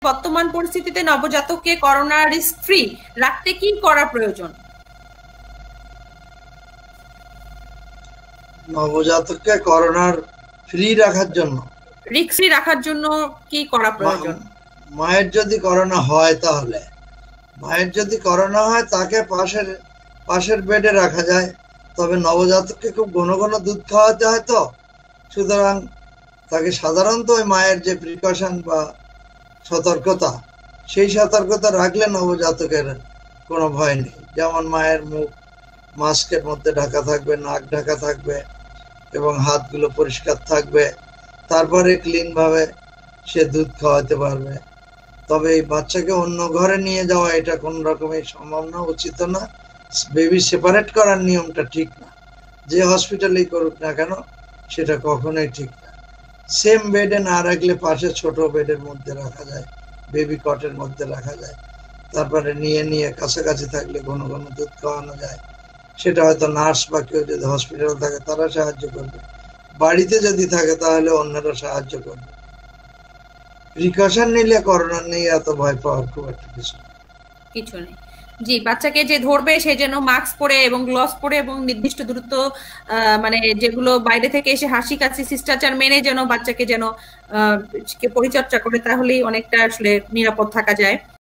বর্তমান পরিস্থিতিতে নবজাতককে corona risk free রাখতে কি করা প্রয়োজন? নবজাতককে করোনার ফ্রি রাখার জন্য, রিস্ক ফ্রি রাখার জন্য কি করা প্রয়োজন? মায়ের যদি করোনা হয়, তাহলে মায়ের যদি করোনা হয় তাকে পাশের বেডে রাখা যায়। তবে নবজাতককে খুব ঘন ঘন দুধ খাওয়াতে হয়, তো সুতরাং তাকে সাধারণত ওই মায়ের যে প্রিকশন বা সতর্কতা, সেই সতর্কতা রাখলে নবজাতকের কোনো ভয় নেই। যেমন মায়ের মুখ মাস্কের মধ্যে ঢাকা থাকবে, নাক ঢাকা থাকবে এবং হাতগুলো পরিষ্কার থাকবে, তারপরে ক্লিন ভাবে সে দুধ খাওয়াতে পারবে। তবে এই বাচ্চাকে অন্য ঘরে নিয়ে যাওয়া এটা কোন রকমের সম্ভব না, উচিত না। বেবি সেপারেট করার নিয়মটা ঠিক না, যে হসপিটালেই করুক না কেন সেটা কখনোই ঠিক না। সেম বেডে না রাখলে পাশে ছোট বেডের মধ্যে রাখা যায়, বেবি কটের মধ্যে রাখা যায়। তারপরে নিয়ে কাছাকাছি থাকলে ঘন ঘন দুধ খাওয়ানো যায়। সেটা হয়তো নার্স বা কেউ যদি হসপিটালে থাকে তারা সাহায্য করবে, বাড়িতে যদি থাকে তাহলে অন্যরা সাহায্য করবে। প্রিকশন নিলে করোনা নিয়ে এত ভয় পাওয়ার খুব একটা কিছু নেই। জি, বাচ্চাকে যে ধরবে সে যেন মাস্ক পরে এবং গ্লাভস পরে এবং নির্দিষ্ট দূরত্ব, মানে যেগুলো বাইরে থেকে এসে হাসি কাশি শিষ্টাচার মেনে যেন বাচ্চাকে যেন পরিচর্যা করে, তাহলেই অনেকটা আসলে নিরাপদ থাকা যায়।